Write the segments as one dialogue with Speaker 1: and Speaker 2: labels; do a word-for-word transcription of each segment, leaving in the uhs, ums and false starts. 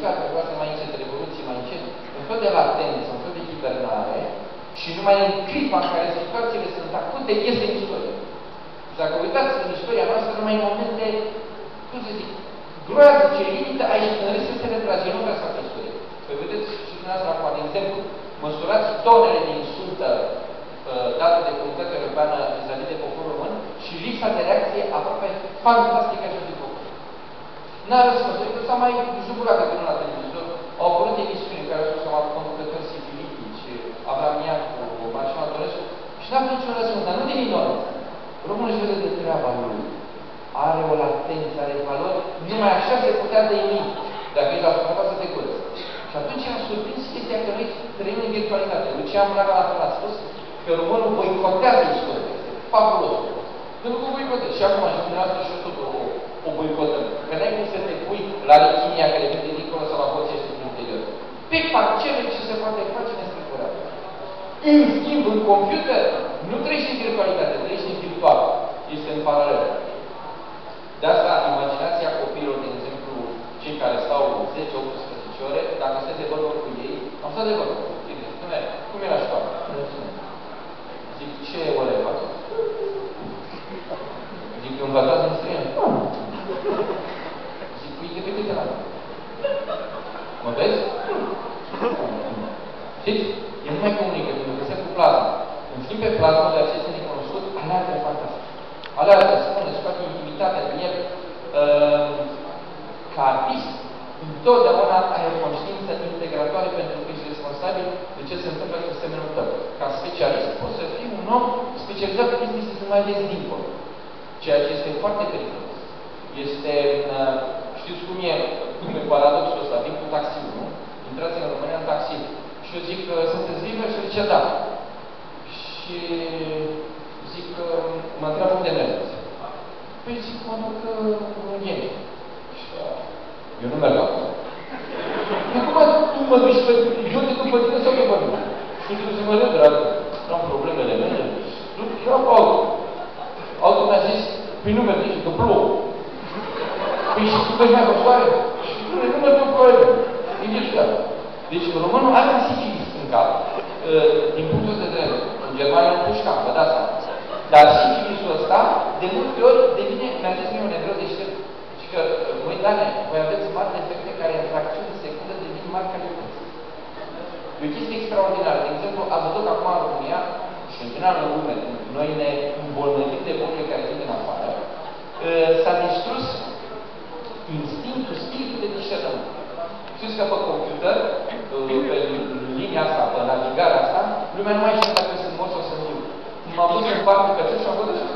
Speaker 1: mișcare, trebuie să mai încet, revoluții mai încet, un fel de latență, un fel de hibernare și numai în clipa în care situațiile sunt acute, iese în istorie. Și dacă uitați în istoria noastră, numai în momente, cum să zic, groazice, limită, aici în rest se retrage, nu vrea să facă istorie. Păi vedeți și dumneavoastră acum, de exemplu, măsurați tonele de insultă uh, date de Comunitatea Europeană vis-a-vis de poporul român și lipsa de reacție aproape fantastică și de popor. N-a răspuns, adică s-a mai jugurat de la televizor, au apărut emisiuni care au spus că au avut conducători sifilitici, Abraham Iancu, Marcel Antonescu, și n-a avut niciun răspuns, dar nu de ignoranță. Românul își vede de treaba lui. Are o latență, are valori, numai așa se putea dăini, dacă ești la suprafață de curăț. Și atunci am surprins chestia că noi trăim în virtualitate. Lucian Blaga la fel a spus că românul boicotează istoria. Este fabulos. Pentru că boicotează. Și acum, și dumneavoastră și eu tot o, o boicotăm. Că n-ai cum să te pui la rechinia care vine dincolo sau la hoția și din interior. Pe parcele ce se poate face nestrecurat. În schimb, în computer, nu trăiești în virtualitate, trăiești în virtual. Este în paralel. De asta, imaginația copiilor, de exemplu, cei care stau zece optsprezece ore, dacă stai de vorbă cu ei, am stat de vorbă cu tine. Cum e la școală? Zic, ce ore faci? Zic, învățați în străină? Zic, uite, uite-te la mine. Mă vezi? Știți? El nu mai comunică, pentru că se cu plazma. În schimb, pe plazma de aceste necunoscut, aleargă fantastic. Aleargă, spune, scoate intimitatea din el. Uh, ca artist, întotdeauna ai o conștiință integratoare pentru că ești responsabil de ce se întâmplă cu semenul tău. Ca specialist, poți să fii un om specializat pe business și să mai vezi dincolo. Ceea ce este foarte periculos. Este, uh, știți cum e, cum e paradoxul ăsta, vin cu taxiul, nu? Intrați în România în taxi. Și eu zic că sunteți liber și zice da. Și zic că mă întreabă unde mergeți. Păi zic, mă duc în Ieni. Și eu nu merg acolo. Acum tu mă duci pe... Eu te duc pe tine sau pe mine? Și tu zici, mă râd, dragă. Am problemele mele. Și eu altul. Altul mi-a zis, păi nu merg, zici, că plouă. Păi și tu vezi mai pe soare? Și tu nu merg pe ploaie. E niciodată. Deci românul are un sifilis în cap, din punctul de vedere, în Germania nu puși cap, vă dați seama. Dar sifilisul ăsta, de multe ori, devine, mi-a zis mie un evreu deștept, și că, măi, Dane, voi aveți mari defecte care în fracțiuni de secundă devin mari calități. E o chestie extraordinară. De exemplu, ați văzut că acum în România, și în general în lume, noi ne îmbolnăvim de bolile care vin din afară, s-a distrus instinctul, spiritul de discernământ. Știți că pe computer, pe linia asta, pe navigarea asta, lumea nu mai știe dacă sunt mort sau sunt viu. M-am dus în parc de cățel și am văzut și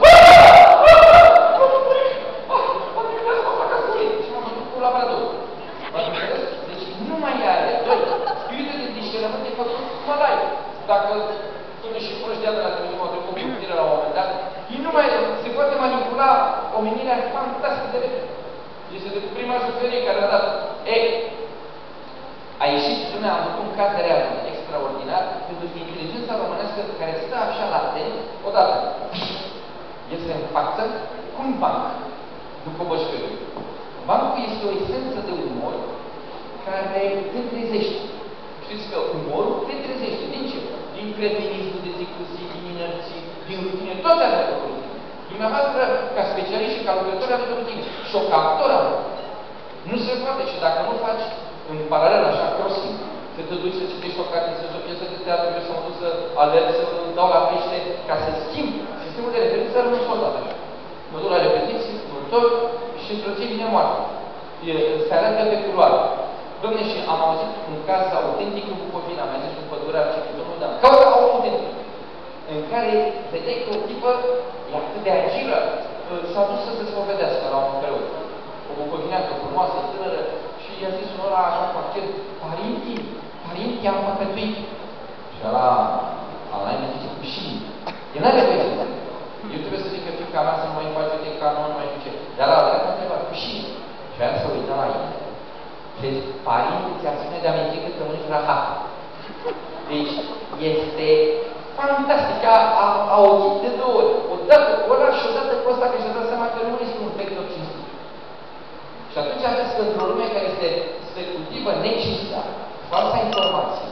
Speaker 1: m-am văzut cu labradorul. M-ați înțeles? Deci nu mai are. Doi, spiritul de discernământ e făcut cum ăla e. Dacă spune și proștia de la televizor, au trecut cu tine la un moment dat, ei nu mai se poate manipula omenirea fantastic de repede. Este de prima suferie care a dat. Ei, a ieșit lumea, am văzut un caz de real extraordinar, pentru că inteligența românească care stă așa latent, odată, este în față, cum banc, după Bășcăriu. Bancul este o esență de umor care te trezește. Știți că umorul te trezește. Din ce? Din cretinismul de zi cu zi, din inerții, din rutine, toate astea de rutine. Dumneavoastră, ca specialiști și ca lucrători, aveți o rutine. Și o captură. Nu se poate. Și dacă nu faci în paralel, așa, crossing, să te duci să citești o carte, să o piesă de teatru, eu să mă duc să alerg, să dau la pește, ca să schimb sistemul de referință, rămân soldat așa. Mă duc la repetiții, mă întorc și într-o zi vine moarte. Se arată pe culoare. Dom'le, și am auzit un caz autentic în Bucovina, mi-a zis un pădurar ce cu domnul Dan. Cauza autentic, în care vedeai că o tipă e atât de agilă, s-a dus să se spovedească la un preot. O bucovineacă frumoasă, tânără, și i-a zis unul ăla așa cu accent, Parinti, Parinti, am păcătuit. Și ăla, ăla îmi zice cu și. El n-are voie să zic. Eu trebuie să zic că fiica mea să nu mai face de ca nu mai știu ce. Dar ăla, dacă mă întreba, cu și. Și aia să uită la el. Deci, Parinti ți-a spune de amintit că mănânci rahat. Deci, este fantastic. A, a, a auzit de două ori. Odată cu ăla și odată cu ăsta, că și-a dat seama că nu este un vector cinstit. Și atunci aveți că într-o lume care este specultivă, diapozitivă necesară, falsa informație,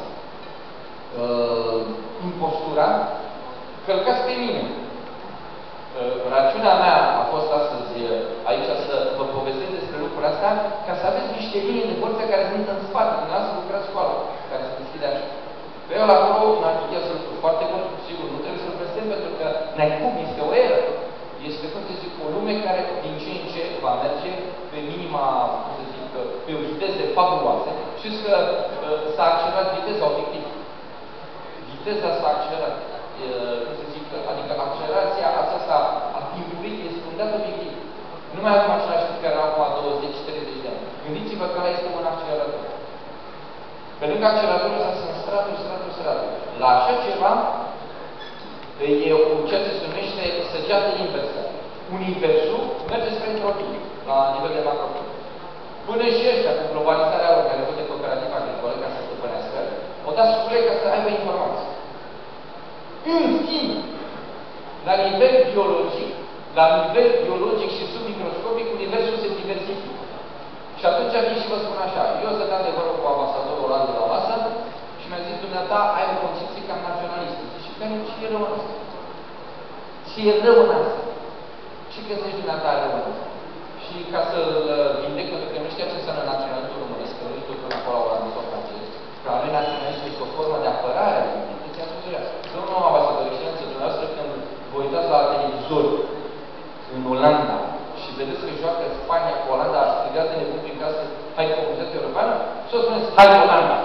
Speaker 1: uh, impostura, călcați pe mine. Uh, rațiunea mea a fost astăzi aici să vă povestesc despre lucrul asta, ca să aveți niște linii de forță care sunt în spate, dumneavoastră lucrați școala, care se deschide așa. Pe el acolo n-ar putea să lucru foarte mult, sigur, nu trebuie să-l prestăm, pentru că n-ai cum, este o eră. Este, cum să zic, o lume care din ce în ce va merge pe minima, cum să zic, pe o viteză fabuloasă. Știți că s-a accelerat viteza obiectiv. Viteza s-a accelerat. Cum să zic, adică accelerația aceasta a timpului este un dat obiectiv. Nu mai avem același timp care era acum douăzeci treizeci de ani. Gândiți-vă că ăla este un accelerator. Pe lângă acceleratorul ăsta sunt straturi, straturi, straturi. La așa ceva e un ceea ce se numește săgeată inversă. Universul merge spre entropie, la nivel de macropol. Până și ăștia, cu globalizarea lor, care văd de cooperativ agricole, ca să stăpânească, o dați scule ca să aibă informații. În schimb, la nivel biologic, la nivel biologic și submicroscopic, universul se diversifică. Și atunci vin și vă spun așa, eu stăteam de vorbă cu ambasadorul oral de la masă și mi-a zis, dumneata, ai o concepție cam naționalistă. Zice, care ce e rău în asta? Ce e rău în asta? Ce găsești dumneata rău în asta? Și ca să-l vindec, pentru că nu știa ce înseamnă naționalistul românesc, că nu știu până acolo olandez sau francez, că la noi naționalistul este o formă de apărare a identității, am spus așa. Domnul ambasador, excelență, dumneavoastră, când vă uitați la televizor în Olanda și vedeți că joacă Spania cu Olanda, strigați de nebun prin casă, hai Comunitatea Europeană, și o spuneți, hai Olanda!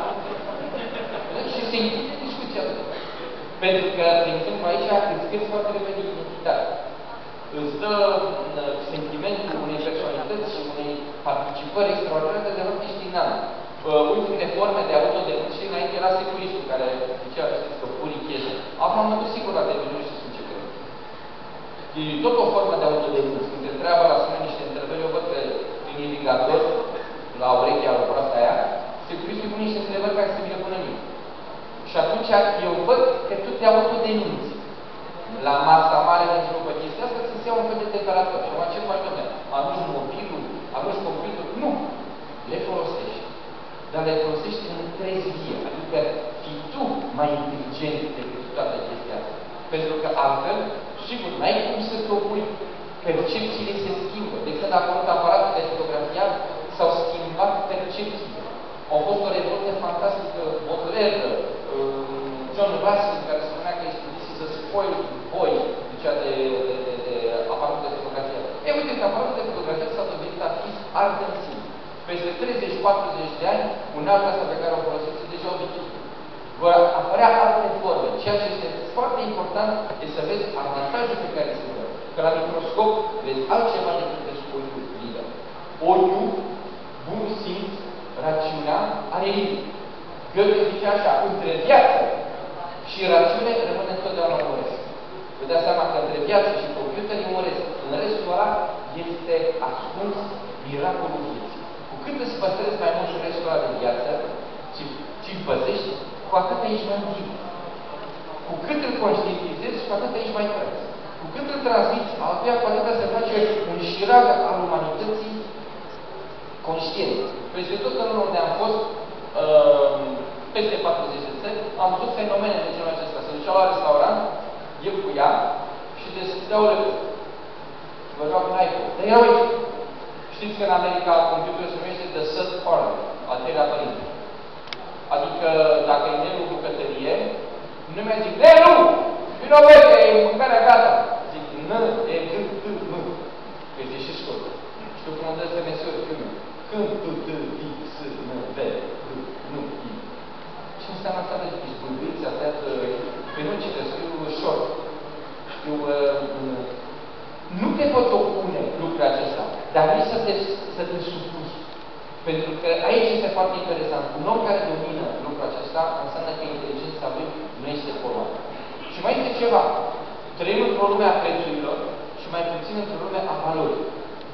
Speaker 1: Și se implică discuția asta. Pentru că, de exemplu, aici îți crezi foarte repede identitate. Îți dă sentimentul unei personalități și unei participări extraordinare de loc distinat. Ultimele forme de autodenunție, înainte era securistul, care zicea, știți, că purii cheze. Acum mă duc sigur la televizor și spun ce cred. E tot o formă de autodenunție. Când te întreabă la spune niște întrebări, eu văd că prin irigator, la urechea lui proasta aia, securistul pune niște întrebări care se vine până în mine. Și atunci eu văd că tu te autodenunți. La masa mare, pentru că chestia asta, să-ți iau un fel de temperatură. Și acum ce faci, domnule? Arunci mobilul, arunci computerul? Nu! Le folosești. Dar le folosești în trezvie. Adică fii tu mai inteligent decât toată chestia asta. Pentru că altfel, sigur, n-ai cum să te opui. Percepțiile se schimbă. De când a apărut aparatul de fotografiat, s-au schimbat percepțiile. Au fost o revoluție fantastică, Baudelaire, John Ruskin, care spunea că este disease să spoil boy, zicea de, de, de, de aparatul de fotografie. E, uite că aparatul de fotografie s-a dovedit a fi art în sine. Peste treizeci patruzeci de ani, unealta asta pe care o folosiți deja obiectiv. Vor apărea alte forme. Ceea ce este foarte important este să vezi avantajul pe care se dă. Că la microscop vezi altceva decât vezi cu ochiul liber. Ochiul, bun simț, rațiunea, are limite. Goethe zice așa, între viață și rațiune rămâne întotdeauna umoresc. Vă dați seama că între viață și computer e umoresc. În restul ăla este ascuns miracolul vieții. Cu cât îți păstrezi mai mult și restul ăla de viață, ci îl păzești, cu atât ești mai viu. Cu cât îl conștientizezi, cu atât ești mai trăs. Cu cât îl transmiți altuia, cu atât se face un șirag al umanității conștient. Peste tot în unde am fost, uh, peste patruzeci de țări, am văzut fenomene de genul acesta. Se duceau la restaurant, eu cu ea, și deschideau le vă joacă în iPhone. Dar erau aici. Știți că în America computerul se numește The Third Party, al treilea părinte. Adică, dacă e Nelu în bucătărie, nu mi-a zic, Nelu! Vino băi, că e mâncarea gata! Zic, N, E, G, T, M. Că este și scurt. Știu cum îmi dă S M S-uri filme. Când, T, T, V, S, N, V, G, N, I. Ce înseamnă asta de distribuiți, astea pe nu citesc, scriu short. Scriu, uh, nu te poți opune lucrul acesta, dar nici să te, să te supuși. Pentru că aici este foarte interesant. Un om care domină lucrul acesta înseamnă că inteligența lui nu este formată. Și mai este ceva. Trăim într-o lume a prețurilor și mai puțin într-o lume a valorii.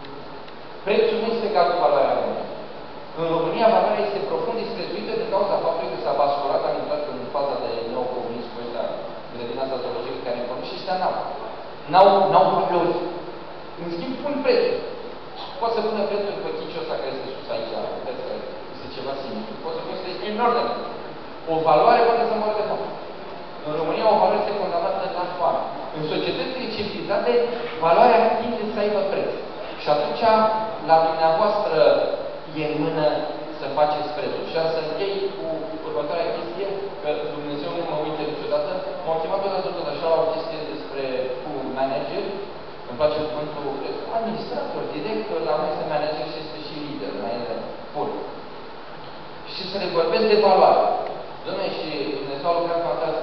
Speaker 1: Prețul nu este egal cu valoarea lui. În România, valoarea este profund disprețuită din cauza faptului că s-a basculat, am intrat în faza de neocomunism cu ăștia, grădina zoologică care îmi și ăștia n-au. N-au valori. În schimb, pun prețul. Poate să pună prețul pe chiciul ăsta care este sus aici, vedeți că este ceva simplu, poți să spui că este enorm. O valoare poate să moară de foame. În România o valoare este condamnată la foame. În societățile civilizate, valoarea tinde să aibă preț. Și atunci, la dumneavoastră e în mână să faceți prețul. Și am să închei cu următoarea chestie, că Dumnezeu nu mă uite niciodată. M-au chemat odată tot așa la o chestie despre cu manager. Îmi place cuvântul administrator, director, la mai este manager și este și lider, mai e bun. Și să le vorbesc de valoare. Dom'le, și Dumnezeu a lucrat cu atât